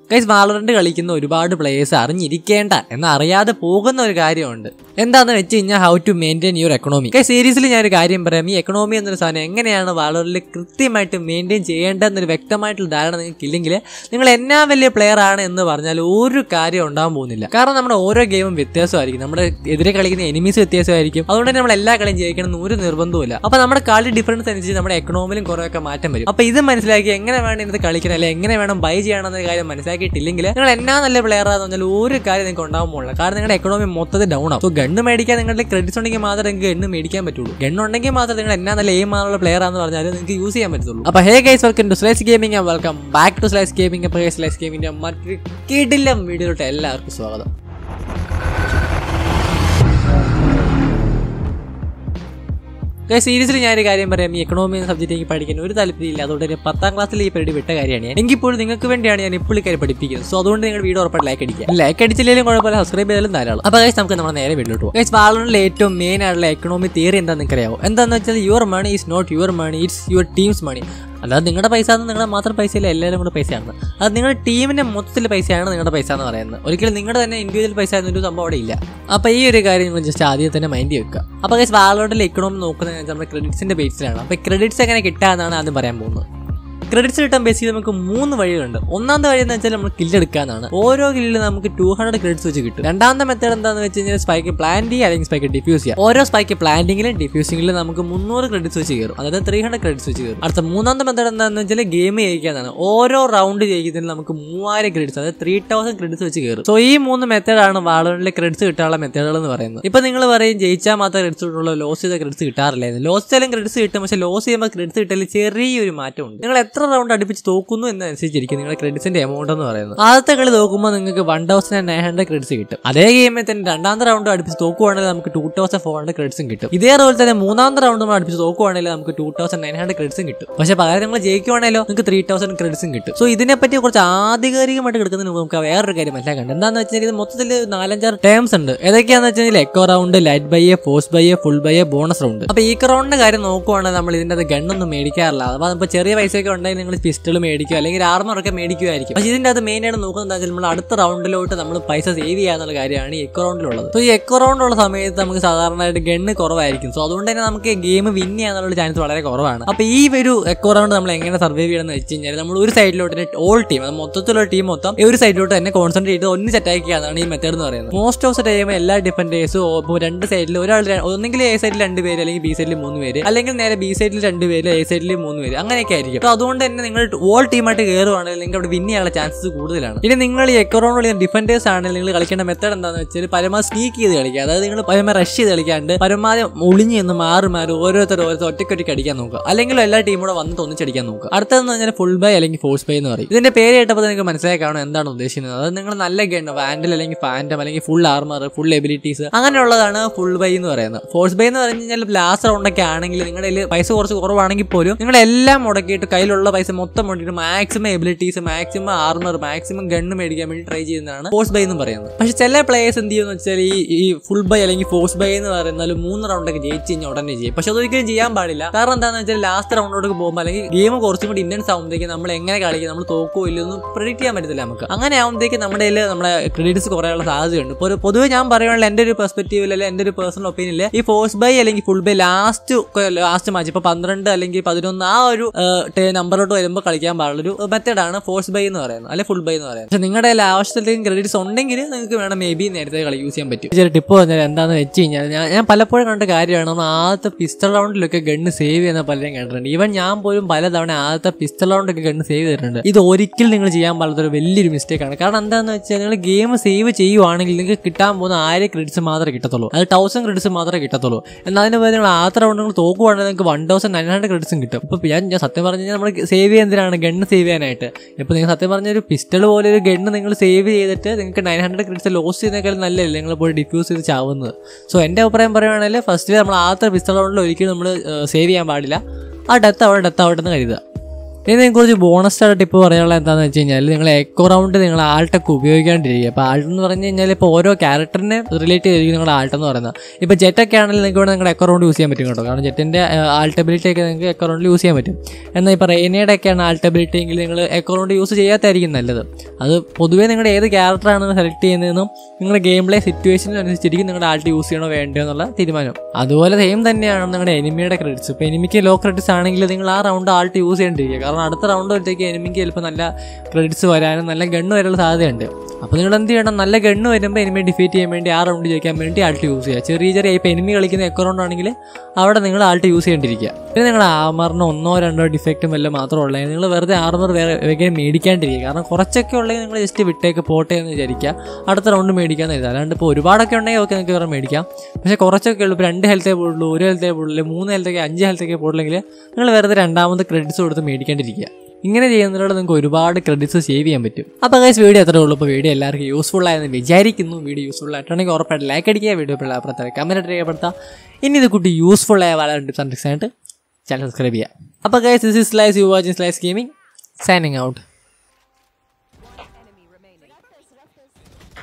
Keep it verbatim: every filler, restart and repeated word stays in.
Guys Valorant കളിക്കുന്ന ഒരുപാട് players അറിഞ്ഞിരിക്കേണ്ട എന്ന് അറിയാതെ പോകുന്ന ഒരു കാര്യമുണ്ട്. എന്താണെന്ന് വെച്ച് കഴിഞ്ഞാൽ how to maintain your economy. Guys സീരീസിൽ ഞാനൊരു കാര്യം പറയാം. ഈ എക്കണോമി എന്നൊരു സാധനം എങ്ങനെയാണ് വാലറിൽ കൃത്യമായിട്ട് മെയിൻറ്റെയിൻ ചെയ്യേണ്ടതെന്നൊരു വ്യക്തമായിട്ടുള്ള ധാരണ നിങ്ങൾക്ക് ഇല്ലെങ്കിൽ നിങ്ങൾ എന്നാ വലിയ പ്ലെയർ ആണ് എന്ന് പറഞ്ഞാൽ ഒരു കാര്യം ഉണ്ടാകാൻ പോകുന്നില്ല. കാരണം നമ്മുടെ ഓരോ ഗെയിമും വ്യത്യാസമായിരിക്കും, നമ്മുടെ എതിരെ കളിക്കുന്ന എനിമീസ് വ്യത്യാസമായിരിക്കും. അതുകൊണ്ട് തന്നെ നമ്മൾ എല്ലാ കളിയും ജയിക്കണം എന്ന് ഒരു നിർബന്ധമില്ല. അപ്പോൾ നമ്മുടെ കളി ഡിഫറൻസ് അനുസരിച്ച് നമ്മുടെ എക്കണോമിയിലും കുറേയൊക്കെ മാറ്റം വരും. അപ്പോൾ ഇത് മനസ്സിലാക്കി എങ്ങനെ വേണം ഇന്നത്തെ കളിക്കണം അല്ലെങ്കിൽ എങ്ങനെ വേണം ബൈ ചെയ്യണമെന്ന കാര്യം മനസ്സിലാക്കിയിട്ടില്ലെങ്കിൽ നിങ്ങൾ എന്നാ നല്ല പ്ലെയർ ആണെന്ന് പറഞ്ഞാൽ ഒരു കാര്യം നിങ്ങൾക്ക് ഉണ്ടാകാൻ പോകില്ല. കാരണം നിങ്ങളുടെ എക്കണോമി മൊത്തത്തിൽ ഡൗൺ ആവും. സോ ഗണ്ണ് മേടിക്കാൻ നിങ്ങളുടെ ക്രെഡിറ്റ്സ് ഉണ്ടെങ്കിൽ മാത്രമേ നിങ്ങൾക്ക് ഗണ്ണ് മേടിക്കാൻ പറ്റുള്ളൂ. ഗണ്ണ് ഉണ്ടെങ്കിൽ മാത്രമേ നിങ്ങൾ എന്നാ നല്ല എയിം ആണുള്ള പ്ലെയർ ആണെന്ന് പറഞ്ഞാൽ നിങ്ങൾക്ക് യൂസ് ചെയ്യാൻ പറ്റുള്ളൂ. അപ്പോൾ hey guys, welcome to Slice Gaming and welcome back to Slice Gaming. അപ്പോൾ സ്ലൈസ് ഗെയിമിന്റെ മറ്റൊരു കിടിലം വീഡിയോയിലോട്ട് എല്ലാവർക്കും സ്വാഗതം. സീരീസിൽ ഞാനൊരു കാര്യം പറയാം. ഈ എക്കണോമി എന്ന സബ്ജക്റ്റ് എനിക്ക് പഠിക്കാൻ ഒരു താല്പര്യമില്ല. അതുകൊണ്ട് തന്നെ പത്താം ക്ലാസ്സിൽ ഈ പരിപാടി വിട്ട കാര്യമാണ് ഞാൻ. എങ്കിപ്പോഴും നിങ്ങൾക്ക് വേണ്ടിയാണ് ഞാൻ ഇപ്പോൾ കാര്യം പഠിപ്പിക്കുന്നത്. സോ അതുകൊണ്ട് നിങ്ങൾ വീഡിയോ ഉറപ്പായിട്ട് ലൈക്ക് അടിക്കുക. ലൈക്ക് അടിച്ചില്ലെങ്കിലും കുഴപ്പമില്ല, സബ്സ്ക്രൈബ് ചെയ്താലും ധാരാളം. അപ്പോൾ ഗൈസ് നമുക്ക് നമ്മുടെ നേരെ വീട്ടിലോട്ട് പോകും. ഗൈസ് വാലറിലെ ഏറ്റവും മെയിൻ ആയിട്ടുള്ള എക്കണോമി തിയറി എന്താണെന്ന് നിങ്ങൾക്ക് അറിയാമോ? എന്താണെന്ന് വെച്ചാൽ your money is not your money, it's your team's money. അല്ലാതെ നിങ്ങളുടെ പൈസ എന്ന് നിങ്ങളുടെ മാത്രം പൈസയില്ല, എല്ലാവരും കൂടെ പൈസയാണ്. അത് നിങ്ങളുടെ ടീമിന്റെ മൊത്തത്തിൽ പൈസയാണ് നിങ്ങളുടെ പൈസ എന്ന് പറയുന്നത്. ഒരിക്കലും നിങ്ങളുടെ തന്നെ ഇൻഡിവിജ്വൽ പൈസ എന്നൊരു സംഭവം അവിടെ ഇല്ല. അപ്പോൾ ഈ ഒരു കാര്യം നിങ്ങൾ ജസ്റ്റ് ആദ്യം തന്നെ മൈൻഡ് വെക്കുക. അപ്പോൾ ഗൈസ് വാലറിലെ എക്കണോമി നോക്കുന്നത് നമ്മുടെ ക്രെഡിറ്റ്സിന്റെ ബേസിലാണ്. അപ്പോൾ ക്രെഡിറ്റ്സ് എങ്ങനെ കിട്ടാമെന്നാണ് ആദ്യം പറയാൻ പോകുന്നത്. ക്രെഡിറ്റ്സ് കിട്ടാൻ ബേസിക്കലി നമുക്ക് മൂന്ന് വഴികളുണ്ട്. ഒന്നാമത്തെ വഴി എന്ന് വെച്ചാൽ നമ്മൾ കില്ലെടുക്കാനാണ്. ഓരോ കില്ലിലും നമുക്ക് ടു ഹൺഡ്രഡ് ക്രെഡിറ്റ്സ് വെച്ച് കിട്ടും. രണ്ടാമത്തെ മെത്തേഡ് എന്താണെന്ന് വെച്ച് കഴിഞ്ഞാൽ സ്പൈക്ക് പ്ലാന്റ് ചെയ്യുക അല്ലെങ്കിൽ സ്പൈക്ക് ഡിഫ്യൂസ് ചെയ്യുക. ഓരോ സ്പൈക്ക് പ്ലാന്റിങ്ങിലും ഡിഫ്യൂസിംഗിലും നമുക്ക് മുന്നൂറ് ക്രെഡിറ്റ്സ് വെച്ച് കയറും, അതായത് ത്രീ ഹൺഡ്രഡ് ക്രെഡിറ്റ്സ് വെച്ച് കയറും. അടുത്ത മൂന്നാമത്തെ മെത്തേഡ് എന്താണെന്ന് വെച്ചാൽ ഗെയിം ജയിക്കാനാണ്. ഓരോ റൗണ്ട് ജയിക്കുന്നതിന് നമുക്ക് മൂവായിരം ക്രെഡിറ്റ്സ്, അതായത് ത്രീ തൗസൻഡ് ക്രെഡിറ്റ്സ് വെച്ച് കയറും. സോ ഈ മൂന്ന് മെത്തേഡാണ് വാലറിലെ ക്രെഡിറ്റ്സ് കിട്ടാനുള്ള മെത്തേഡുകൾ എന്ന് പറയുന്നത്. ഇപ്പൊ നിങ്ങൾ പറയും ജയിച്ചാൽ മാത്രമേ ക്രെഡിറ്റ്സ് കിട്ടുള്ളൂ, ലോസ് ചെയ്ത ക്രെഡിറ്റ്സ് കിട്ടാറില്ലായിരുന്നു. ലോസ് ചെയ്താലും ക്രെഡിറ്റ്സ് കിട്ടും, പക്ഷേ ലോസ് ചെയ്യുമ്പോൾ ക്രെഡിറ്റ്സ് കിട്ടാൻ ചെറിയൊരു മാറ്റമുണ്ട്. നിങ്ങൾ എത്ര റൗണ്ട് അടുപ്പിച്ച് തോക്കുന്നു എന്നനുസരിച്ചിരിക്കും നിങ്ങളുടെ ക്രെഡിറ്റ്സിന്റെ എമൗണ്ട് എന്ന് പറയുന്നത്. ആദ്യത്തെ കളി തോക്കുമ്പോൾ നിങ്ങൾക്ക് one thousand nine hundred credits കിട്ടും. അതേ ഗെയിമിൽ തന്നെ രണ്ടാമത്തെ റൗണ്ട് അടുപ്പിച്ച് തോക്കുവാണെങ്കിൽ നമുക്ക് ടൂ തൗസൻഡ് ഫോർ ഹൺഡ്രഡ് ക്രെഡിറ്റ്സും കിട്ടും. ഇതേപോലെ തന്നെ മൂന്നാമത്തെ റൗണ്ട് നമ്മൾ അടുപ്പിച്ച് തോക്കുവാണെങ്കിൽ നമുക്ക് ടൂ തൗസൻഡ് നയൻ ഹൺഡ്രഡ് ക്രെഡിറ്റ്സും കിട്ടും. പക്ഷേ പകരം നിങ്ങൾ ജയിക്കുവാണെങ്കിലോ നിങ്ങൾക്ക് ത്രീ തൗസൻഡ് ക്രെഡിറ്റ്സും കിട്ടും. സോ ഇതിനെപ്പറ്റി കുറച്ച് ആധികാരികമായിട്ട് കിടക്കുന്നതിന് നമുക്ക് വേറൊരു കാര്യം മനസ്സിലാക്കണ്ട. എന്താണെന്ന് വെച്ചാൽ ഇത് മൊത്തത്തിൽ നാലഞ്ചാറ് ടേംസ് ഉണ്ട്. ഏതൊക്കെയാണെന്ന് വെച്ചാൽ eco round, light buy a, force buy a, full buy a, bonus round. അപ്പോൾ ഈ റൗണ്ടിന്റെ കാര്യം നോക്കുവാണെങ്കിൽ നമ്മൾ ഇതിന്റെ അത് ഗണ്ണൊന്നും മേടിക്കാറില്ല. അപ്പോൾ ഇപ്പോൾ ചെറിയ പൈസയൊക്കെ ഉണ്ടെങ്കിൽ നിങ്ങൾ പിസ്റ്റൾ മേടിക്കുക അല്ലെങ്കിൽ ആർമറൊക്കെ മേടിക്കുമായിരിക്കും. പക്ഷേ ഇതിന്റെ അത് മെയിൻ ആയിട്ട് നോക്കുന്നത് എന്താ വെച്ചാൽ നമ്മൾ അടുത്ത റൗണ്ടിലോട്ട് നമ്മൾ പൈസ സേവ് ചെയ്യാന്നുള്ള കാര്യമാണ് ഈ എക്കോ റൗണ്ടിലുള്ളത്. സോ ഈ എക്കോ റൗണ്ടുള്ള സമയത്ത് നമുക്ക് സാധാരണയായിട്ട് ഗണ്ണ് കുറവായിരിക്കും. സോ അതുകൊണ്ട് തന്നെ നമുക്ക് ഗെയിം വിൻ ചെയ്യാനുള്ള ചാൻസ് വളരെ കുറവാണ്. അപ്പോൾ ഈ ഒരു എക്കോ റൗണ്ട് നമ്മൾ എങ്ങനെ സർവൈവ് ചെയ്യണമെന്ന് വെച്ച് കഴിഞ്ഞാൽ നമ്മൾ ഒരു സൈഡിലോട്ട് ഓൾ ടീം, അത് മൊത്തത്തിലുള്ള ടീം മൊത്തം ഒരു സൈഡിലോട്ട് തന്നെ കോൺസെൻട്രേറ്റ് ചെയ്ത് ഒന്ന് സെറ്റ് ആക്കിയാണ് ഈ മെത്തേഡ് എന്ന് പറയുന്നത്. മോസ്റ്റ് ഓഫ് ദ ടൈം എല്ലാ ഡിഫൻഡേഴ്സും രണ്ട് സൈഡിൽ ഒരാൾ, ഒന്നെങ്കിൽ എ സൈഡിൽ രണ്ട് പേര് അല്ലെങ്കിൽ ബി സൈഡിൽ മൂന്ന് പേര്, അല്ലെങ്കിൽ നേരെ ബി സൈഡിൽ രണ്ട് പേര് എ സൈഡിൽ മൂന്ന് പേര്, അങ്ങനെയൊക്കെ ആയിരിക്കും. അപ്പോൾ അതുകൊണ്ട് തന്നെ നിങ്ങൾ ഓൾ ടീമായിട്ട് കയറുവാണെങ്കിൽ നിങ്ങൾക്ക് അവിടെ വിൻ ചെയ്യാനുള്ള ചാൻസസ് കൂടുതലാണ്. ഇനി നിങ്ങൾ ഈ എക്കോ റൗണ്ട് കളിക്കുന്ന ഡിഫൻഡേഴ്സ് ആണെങ്കിൽ നിങ്ങൾ കളിക്കേണ്ട മെത്തേഡ് എന്താണെന്ന് വെച്ചാൽ പരമാവധി സ്നീക്ക് ചെയ്ത് കളിക്കുക. അതായത് നിങ്ങൾ പരമാവധി റഷ് ചെയ്ത് കളിക്കാണ്ട് പരമാവധി ഒളിഞ്ഞ് നിന്ന് മാറി മാറി ഓരോരുത്തർ ഓരോരുത്തർ ഒറ്റയ്ക്കൊറ്റയ്ക്ക് അടിക്കാൻ നോക്കുക, അല്ലെങ്കിൽ എല്ലാ ടീമും കൂടെ വന്നിട്ട് ഒന്നിച്ചടിക്കാൻ നോക്കുക. അടുത്തതെന്ന് പറഞ്ഞാൽ ഫുൾ ബൈ അല്ലെങ്കിൽ ഫോഴ്സ് ബൈ എന്ന് പറയും. ഇതിന്റെ പേര് കേട്ടപ്പോൾ നിങ്ങൾക്ക് മനസ്സിലാക്കാണോ എന്താണ് ഉദ്ദേശിക്കുന്നത്. അതായത് നിങ്ങൾ നല്ല ഗൺ, വാൻഡൽ അല്ലെങ്കിൽ ഫാൻറ്റം അല്ലെങ്കിൽ ഫുൾ ആർമർ, ഫുൾ എബിലിറ്റീസ് അങ്ങനെയുള്ളതാണ് ഫുൾ ബൈ എന്ന് പറയുന്നത്. ഫോഴ്സ് ബൈ എന്ന് പറഞ്ഞു കഴിഞ്ഞാൽ ലാസ്റ്റ് റൗണ്ടൊക്കെ ആണെങ്കിൽ നിങ്ങളുടെ കയ്യിൽ പൈസ കുറച്ച് കുറവാണെങ്കിൽ പോലും നിങ്ങളെല്ലാം മുടക്കിയിട്ട് കയ്യിലുള്ള പൈസ മൊത്തം മുടക്കിയിട്ട് maximum abilities, maximum armour, maximum gun മേടിക്കാൻ വേണ്ടി ട്രൈ ചെയ്യുന്നതാണ് ഫോഴ്സ് ബൈ എന്ന് പറയുന്നത്. പക്ഷെ ചില പ്ലേയേഴ്സ് എന്ത് ചെയ്യുമെന്ന് വെച്ചാൽ ഈ ഈ ഫുൾ ബൈ അല്ലെങ്കിൽ ഫോഴ്സ് ബൈ എന്ന് പറയുന്നത് മൂന്ന് റൗണ്ടൊക്കെ ജയിച്ച് കഴിഞ്ഞാൽ ഉടനെ ചെയ്യും. പക്ഷെ അതൊരിക്കലും ചെയ്യാൻ പാടില്ല. കാരണം എന്താണെന്ന് വെച്ചാൽ ലാസ്റ്റ് റൗണ്ടിലോട്ട് പോകുമ്പോൾ അല്ലെങ്കിൽ ഗെയിം കുറച്ചും കൂടി ഇന്റൻസ് ആകുമ്പോഴത്തേക്ക് നമ്മൾ എങ്ങനെ കളിക്കും, നമ്മൾ തോക്കോ ഇല്ലെന്നും പ്രെഡിക്റ്റ് ചെയ്യാൻ പറ്റത്തില്ല നമുക്ക്. അങ്ങനെ ആകുമ്പോഴത്തേക്ക് നമ്മുടെ കയ്യിൽ നമ്മുടെ ക്രെഡിറ്റ്സ് കുറയാനുള്ള സാധ്യതയുണ്ട്. ഇപ്പോൾ ഒരു പൊതുവെ ഞാൻ പറയുകയാണെങ്കിൽ എൻ്റെ ഒരു പെർസ്പെക്റ്റീവിൽ അല്ലെങ്കിൽ എൻ്റെ ഒരു പേഴ്സണൽ ഒപ്പീനിയനിൽ ഈ ഫോഴ്സ് ബൈ അല്ലെങ്കിൽ full buy last last match ഇപ്പോൾ പന്ത്രണ്ട് അല്ലെങ്കിൽ പതിനൊന്ന് ആ ഒരു നമ്പറിലോട്ട് വരുമ്പോൾ കളിക്കാൻ പാടുള്ളൊരു മെത്തേഡാണ് ഫോഴ്സ് ബൈ എന്ന് പറയുന്നത്, അല്ലെങ്കിൽ ഫുൾ ബൈ എന്ന് പറയുന്നത്. പക്ഷെ നിങ്ങളുടെ ആവശ്യത്തിലേക്കും ക്രെഡിറ്റ്സ് ഉണ്ടെങ്കിൽ നിങ്ങൾക്ക് വേണം മേ ബി നേരത്തെ കളി യൂസ് ചെയ്യാൻ പറ്റും. ചെറിയ ടിപ്പ് പറഞ്ഞാൽ എന്താണെന്ന് വെച്ച് കഴിഞ്ഞാൽ ഞാൻ ഞാൻ പലപ്പോഴും കണ്ട കാര്യമാണ് നമ്മൾ ആദ്യത്തെ പിസ്റ്റൾ റൗണ്ടിലൊക്കെ ഗണ്ണ് സേവ് ചെയ്യുന്ന പലരും കണ്ടിട്ടുണ്ട്. ഈവൻ ഞാൻ പോലും പലതവണ ആദ്യത്തെ പിസ്റ്റൾ റൗണ്ടൊക്കെ ഗണ്ണ് സേവ് ചെയ്തിട്ടുണ്ട്. ഇത് ഒരിക്കലും നിങ്ങൾ ചെയ്യാൻ പാടാത്തൊരു വലിയൊരു മിസ്റ്റേക്കാണ്. കാരണം എന്താണെന്ന് വെച്ചാൽ നിങ്ങൾ ഗെയിം സേവ് ചെയ്യുവാണെങ്കിൽ നിങ്ങൾക്ക് കിട്ടാൻ പോകുന്ന ആയിരം ക്രെഡിറ്റ്സ് മാത്രമേ കിട്ടത്തുള്ളൂ, അത് തൗസൻഡ് ക്രെഡിറ്റ്സ് മാത്രമേ കിട്ടത്തുള്ളൂ. എന്നാൽ അതിന് പകരം നിങ്ങൾ ആദ്യത്തെ റൗണ്ട് നിങ്ങൾ തോക്കുവാണെങ്കിൽ നിങ്ങൾക്ക് വൺ തൗസൻഡ് നയൻ ഹൺഡ്രഡ് ക്രെഡിറ്റ്സും കിട്ടും. ഇപ്പോൾ ഞാൻ ഞാൻ സത്യം പറഞ്ഞു കഴിഞ്ഞാൽ നമ്മൾ സേവ് ചെയ്യുന്നതിനാണ് ഗണ്ണ് സേവ് ചെയ്യാനായിട്ട്. ഇപ്പോൾ നിങ്ങൾ സത്യം പറഞ്ഞ ഒരു പിസ്റ്റൾ പോലെ ഒരു ഗണ്ണ് നിങ്ങൾ സേവ് ചെയ്തിട്ട് നിങ്ങൾക്ക് നയൻ ഹൺഡ്രഡ് ക്രെഡിറ്റ്സ് ലോസ് ചെയ്യുന്നതിനേക്കാൾ നല്ലല്ലേ നിങ്ങൾ പോയി ഡിഫ്യൂസ് ചെയ്ത് ചാവുന്നത്. സോ എൻ്റെ അഭിപ്രായം പറയുകയാണെങ്കിൽ ഫസ്റ്റ് നമ്മൾ ആദ്യത്തെ പിസ്റ്റൾ റൗണ്ടിൽ ഒരിക്കലും നമ്മൾ സേവ് ചെയ്യാൻ പാടില്ല. ആ ഡെത്ത് അവിടെ ഡെത്ത് ആവട്ടെ എന്ന് കരുതുക. ഇനി നിങ്ങൾക്ക് കുറച്ച് ബോണസ് ആയിട്ട് ടിപ്പ് പറയാനുള്ള എന്താണെന്ന് വെച്ച് കഴിഞ്ഞാൽ നിങ്ങൾ എക്കോ റൗണ്ട് നിങ്ങൾ ആൾട്ടൊക്കെ ഉപയോഗിക്കാണ്ടിരിക്കുക. അപ്പോൾ ആൾട്ട് എന്ന് പറഞ്ഞു കഴിഞ്ഞാൽ ഇപ്പോൾ ഓരോ ക്യാരക്ടറിനെ റിലേറ്റ് ചെയ്തിരിക്കും നിങ്ങളുടെ ആൾട്ട് എന്ന് പറയുന്നത്. ഇപ്പോൾ ജെറ്റൊക്കെ ആണെങ്കിൽ നിങ്ങൾക്ക് ഇവിടെ നിങ്ങളുടെ എക്കോ റൗണ്ട് യൂസ് ചെയ്യാൻ പറ്റും കേട്ടോ. കാരണം ജെറ്റിൻ്റെ ആൾട്ടബിലിറ്റി ഒക്കെ നിങ്ങൾക്ക് എക്കോ റൗണ്ടിൽ യൂസ് ചെയ്യാൻ പറ്റും. എന്നാൽ ഇപ്പോൾ റെയിനയുടെ ഒക്കെയാണ് ആൾട്ടബിലിറ്റി എങ്കിൽ നിങ്ങൾ എക്കോ റൗണ്ട് യൂസ് ചെയ്യാത്തായിരിക്കും നല്ലത്. അത് പൊതുവേ നിങ്ങളുടെ ഏത് ക്യാരക്ടറാണെന്ന് സെലക്ട് ചെയ്യുന്നതെന്നും നിങ്ങളുടെ ഗെയിം പ്ലേ സിറ്റുവേഷനനുസരിച്ചിരിക്കും നിങ്ങളുടെ ആൾട്ട് യൂസ് ചെയ്യണോ വേണ്ടോ എന്നുള്ള തീരുമാനം. അതുപോലെ സെയിം തന്നെയാണ് നിങ്ങളുടെ എനിമിയുടെ ക്രെഡിറ്റ്സ്. ഇപ്പോൾ എനിമിക്ക് ലോ ക്രെഡിറ്റ്സ് ആണെങ്കിൽ നിങ്ങൾ ആ റൗണ്ട് ആൾട്ട് യൂസ് ചെയ്യേണ്ടിരിക്കുക. കാരണം അടുത്ത റൗണ്ട് വരുമ്പോഴത്തേക്ക് എനിമിക്ക് ചിലപ്പോൾ നല്ല ക്രെഡിറ്റ്സ് വരാനും നല്ല ഗണ്ണ് വരാനുള്ള സാധ്യതയുണ്ട്. അപ്പോൾ നിങ്ങൾ എന്ത് ചെയ്യണം, നല്ല ഗണ്ണ് വരുമ്പോൾ എനിമി ഡിഫീറ്റ് ചെയ്യാൻ വേണ്ടി ആ റൗണ്ട് ജയിക്കാൻ വേണ്ടി ആൾട്ട് യൂസ് ചെയ്യുക. ചെറിയ ചെറിയ ഇപ്പോൾ എനിമി കളിക്കുന്ന എക്കോ റൗണ്ട് ആണെങ്കിൽ അവിടെ നിങ്ങൾ ആൾട്ട് യൂസ് ചെയ്യേണ്ടിരിക്കുക. പിന്നെ നിങ്ങൾ ആർമറിന് ഒന്നോ രണ്ടോ ഡിഫക്റ്റും വല്ല മാത്രമേ ഉള്ളൂ. നിങ്ങൾ വെറുതെ ആർമർ വേറെ വേഗം മേടിക്കാണ്ടിരിക്കുക. കാരണം കുറച്ചൊക്കെ ഉള്ളെങ്കിൽ നിങ്ങൾ ജസ്റ്റ് വിട്ടേക്ക് പോട്ടെ എന്ന് വിചാരിക്കുക, അടുത്ത റൗണ്ട് മേടിക്കാമെന്ന് കരുതുക. അല്ലാണ്ട് ഇപ്പോൾ ഒരുപാടൊക്കെ ഉണ്ടെങ്കിൽ ഓക്കെ നിങ്ങൾക്ക് വേറെ മേടിക്കാം. പക്ഷേ കുറച്ചൊക്കെ ഉള്ളൂ, ഇപ്പോൾ രണ്ട് ഹെൽത്തേ പോടുള്ളൂ, ഒരു ഹെൽത്തേ പോടില്ല, മൂന്ന് ഹെൽത്തൊക്കെ അഞ്ച് ഹെൽത്തൊക്കെ പോടില്ലെങ്കിൽ നിങ്ങൾ വെറുതെ രണ്ടാമത് ക്രെഡിറ്റ്സ് കൊടുത്ത് മേടിക്കാണ്ടിരിക്കുക. ഇങ്ങനെ ചെയ്യുന്നതിലൂടെ നിങ്ങൾക്ക് ഒരുപാട് ക്രെഡിറ്റ്സ് സേവ് ചെയ്യാൻ പറ്റും. അപ്പോൾ ഗൈസ് വീഡിയോ എത്രയേ ഉള്ളൂ. അപ്പോൾ വീഡിയോ എല്ലാവർക്കും യൂസ്ഫുൾ ആയെന്ന് വിചാരിക്കുന്നു. വീഡിയോ യൂസ്ഫുൾ ആയിട്ടുണ്ടെങ്കിൽ ഉറപ്പായിട്ട് ലൈക്ക് അടിക്കുക, വീഡിയോ അപ്പുറത്തെ കമൻറ്റ് രേഖപ്പെടുത്താം. ഇനി ഇത് കുട്ടി യൂസ്ഫുൾ ആയ വളരെ ടിപ്സ് ആൻഡ് ട്രിക്സ് ആയിട്ട് ചാനൽ സബ്സ്ക്രൈബ് ചെയ്യുക. അപ്പോൾ guys this is slice you watching slice gaming signing out.